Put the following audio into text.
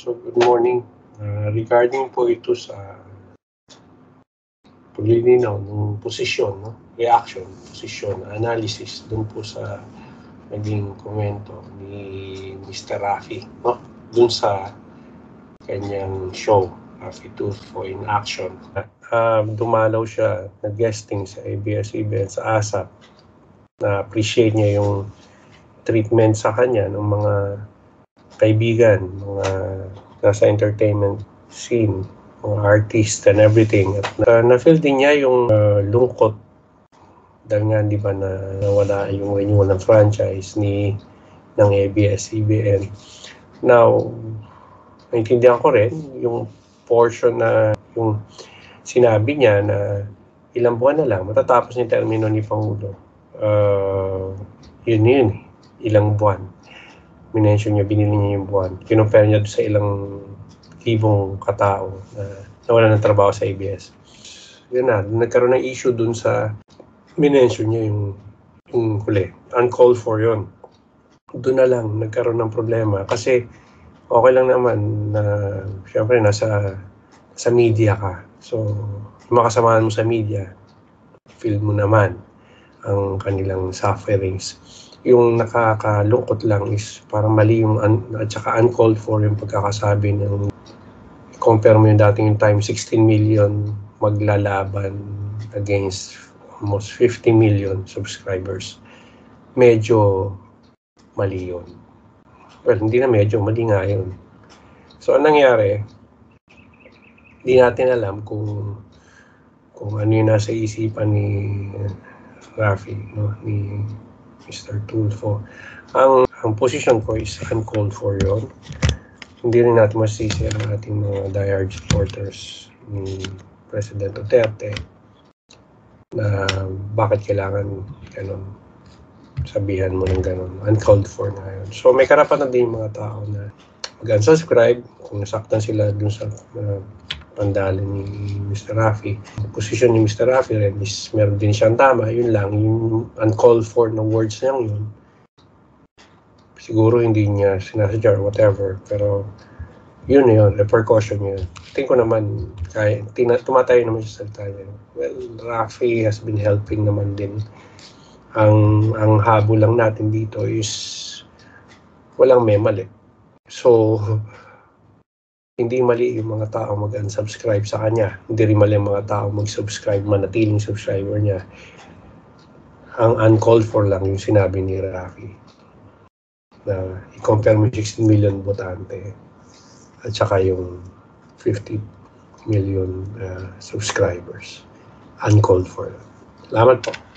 So, good morning. Regarding po ito sa paglilinaw ng posisyon, no? Reaction, posisyon, analysis dun po sa naging komento ni Mr. Raffy, no? Dun sa kanyang show, Raffy Tulfo in Action. Dumalaw siya, nag-guesting sa ABS-CBN sa ASAP. Na-appreciate niya yung treatment sa kanya ng mga kaibigan, mga nasa entertainment scene, mga artist and everything. At na-feel din niya yung lungkot dahil nga di ba na nawala yung renewal ng franchise ng ABS-CBN. Now, naintindihan ko rin yung portion na yung sinabi niya na ilang buwan na lang matatapos yung termino ni Pangulo. Yun, ilang buwan. Minention niya, binili niya yung buwan. Kinumpare niya sa ilang libong katao na nawala ng trabaho sa ABS. Yun na, nagkaroon ng issue dun sa minention niya yung huli. Uncalled for yun. Doon na lang nagkaroon ng problema kasi okay lang naman na syempre nasa media ka. So, makasamahan mo sa media, feel mo naman ang kanilang sufferings. Yung nakakalungkot lang is parang mali yung at saka uncalled for yung pagkakasabi ng compare mo yung dating yung time 16 million maglalaban against almost 50 million subscribers. Medyo mali yun. Well, hindi na medyo, mali nga yun. So, anong nangyari? Hindi natin alam kung ano yung nasa isipan ni Raffy, no? Ni Mr. Tulfo. Ang position ko is uncalled for yun. Hindi rin natin masisi ang ating mga diehard supporters ni President Duterte na bakit kailangan ganun, sabihan mo ng ganun. Uncalled for na yun. So may karapatan din yung mga tao na mag-unsubscribe kung nasaktan sila dun sa pandalan ni Mr. Raffy. Position ni Mr. Raffy rin is meron din siyang tama. Yun lang, yung uncalled for na words niyang yun. Siguro hindi niya sinasadya or whatever. Pero yun, repercussion yun. Tingin ko naman, tumatayo naman siya sa salita niya. Well, Raffy has been helping naman din. Ang habol lang natin dito is walang may mali. So, hindi mali yung mga tao mag-unsubscribe sa kanya. Hindi rin mali yung mga tao mag-subscribe, manatiling subscriber niya. Ang uncalled for lang yung sinabi ni Raffy. Na i-compare mo 16 million botante at saka yung 50 million subscribers. Uncalled for. Salamat po.